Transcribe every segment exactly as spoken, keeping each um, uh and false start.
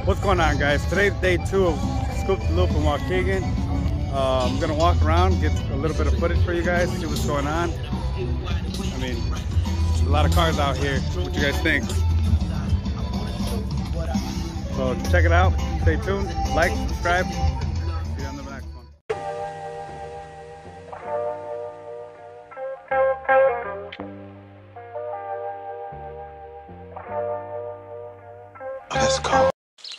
What's going on, guys? Today's day two of Scoop the Loop in Waukegan. Uh, I'm gonna walk around, get a little bit of footage for you guys, see what's going on. I mean, there's a lot of cars out here. What you guys think? So check it out. Stay tuned. Like, subscribe. See you on the next one. Let's go.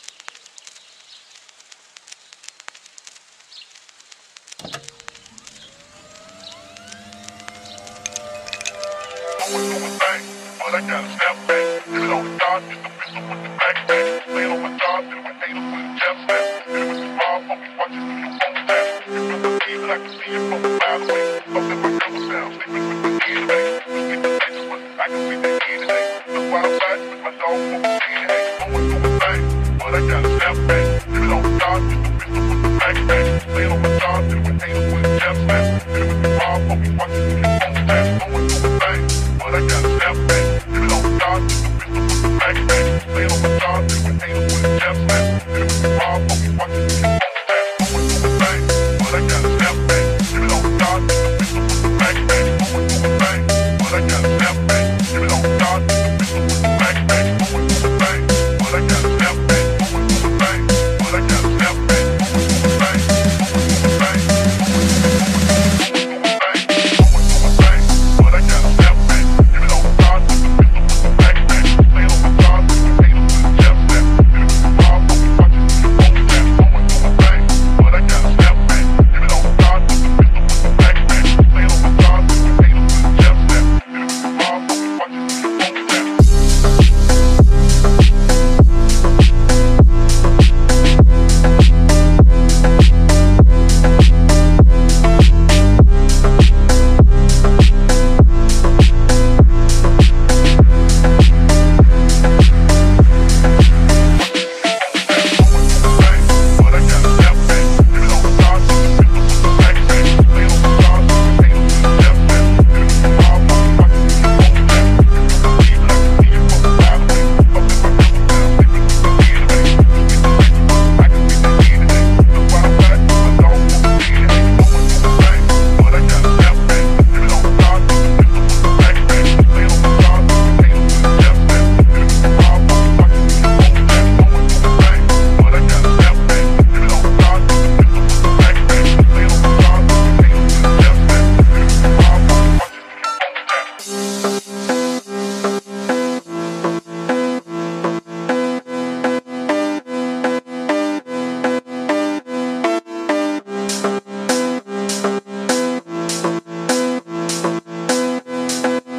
But I gotta snap back. Give it on the dot, just a pistol with the backpack. Lay it on my job, then my haters with the chest snap. Hit it with the raw, focus, watch it through your phone tap. You feel the fever, I can see it from a mile away. Something my girl was down, sleeping with the enemy. You sleep the bitches, but I can see the enemy. Look why I'm riding with my dog, focus, seeing it. Going through my thing, but I gotta snap back. Give it on the dot, just a pistol with the backpack. Lay it on my job, then my haters with the chest snap. Hit it with the raw, focus, watch it through your phone tap. Going through my thing, but I gotta snap back. Give it on the dot, just a pistol with the backpack. Lay it on my job, then my haters with the chest snap. Hit it with the raw, focus, watch it through your phone tap. Going through my thing, but I gotta snap back. Give it on the dot, just a pistol with the backpack. Going through my thing, but I gotta snap back. Give it on the dot, just a pistol with the backpack. Going through my thing, but I gotta snap back. Going through my thing, but I gotta snap back. Going through my thing, going through my thing, going through my thing, going through my thing, but I gotta snap back. Give it on the dot, just a pistol with the backpack. Lay it on my job, then my haters with the chest snap. Hit it with the raw, focus, watch it through your phone tap. Going through my thing, but I gotta snap back. Give it on the dot, just a pistol with the backpack. Lay it on my job, then my haters with the chest snap. Hit it with the raw, focus, watch it through your phone tap.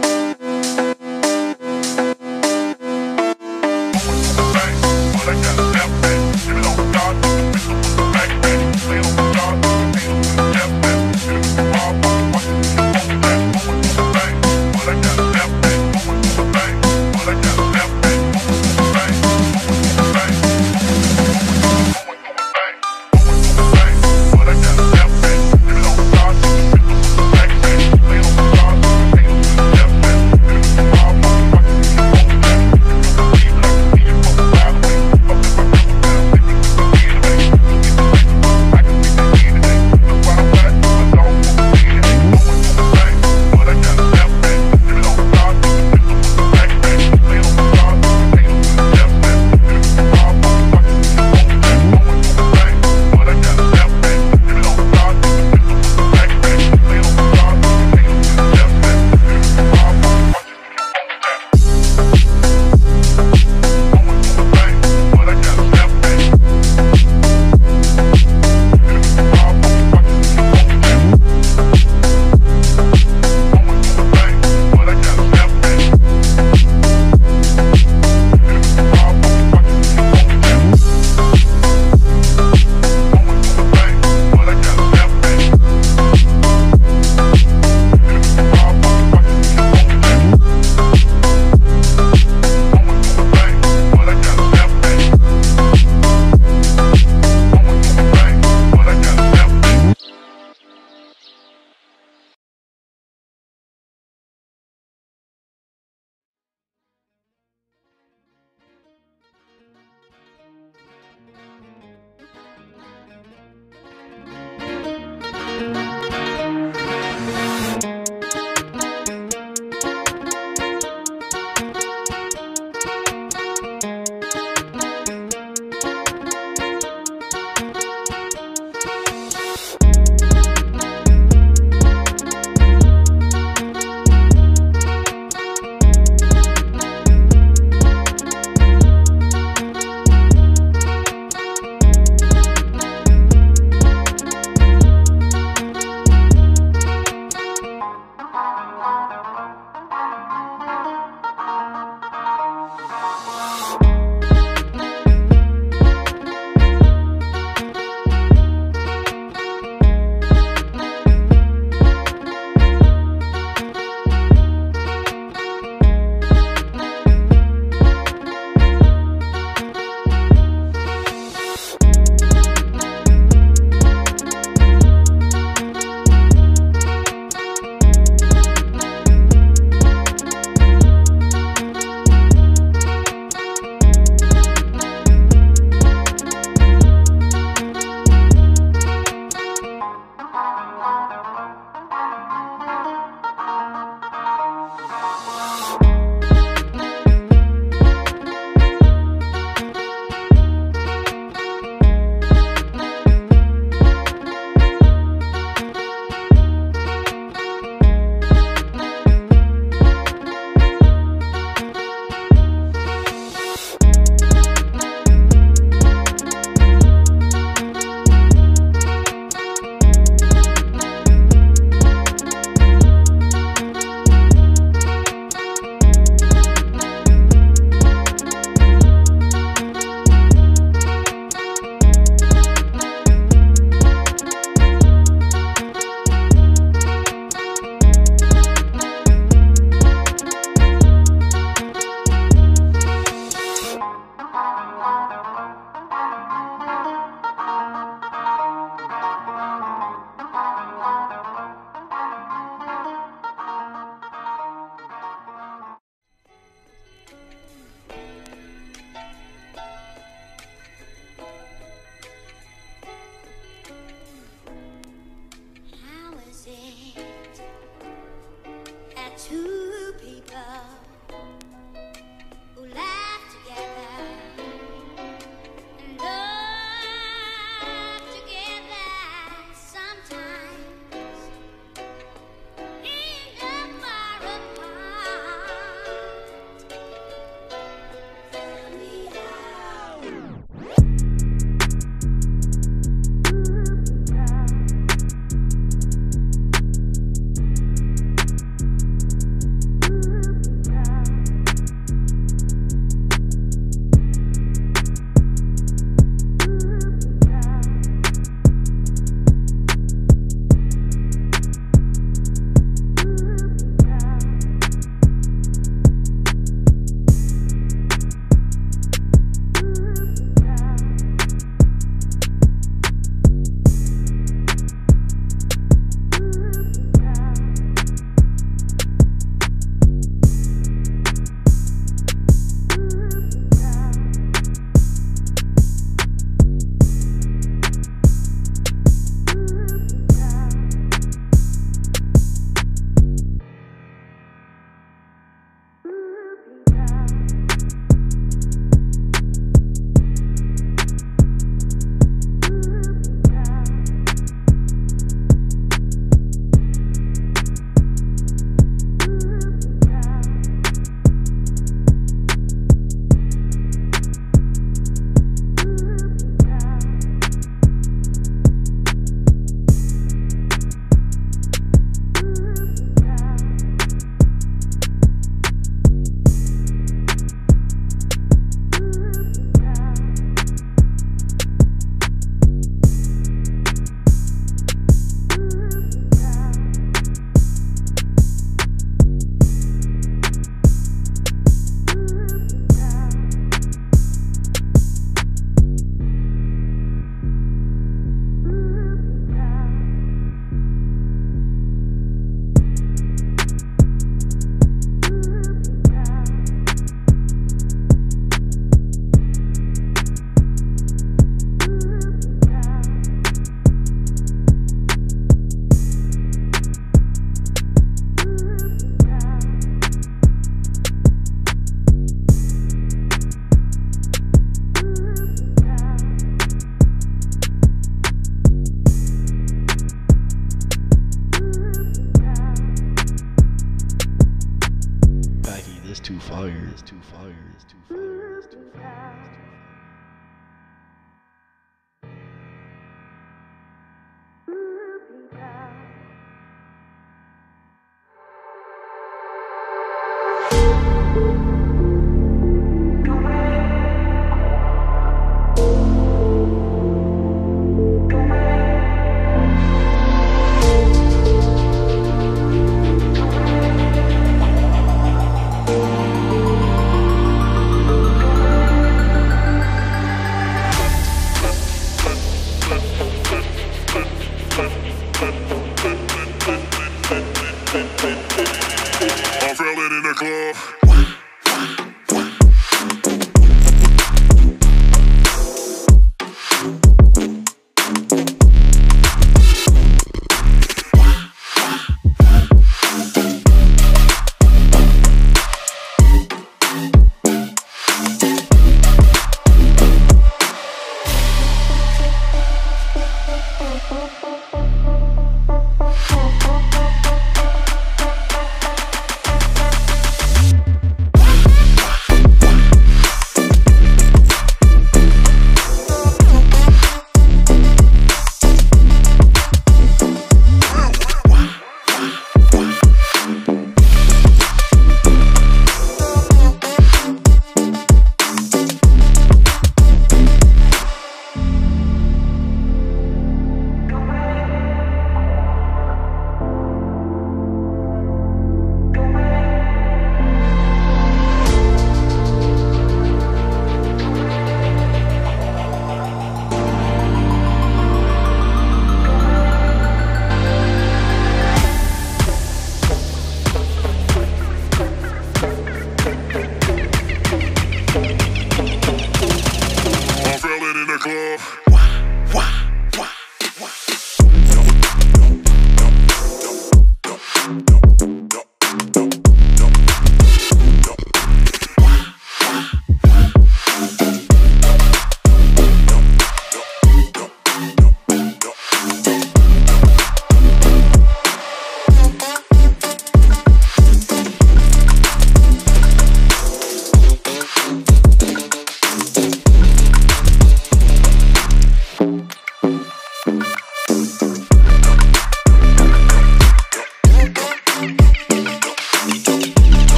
But I gotta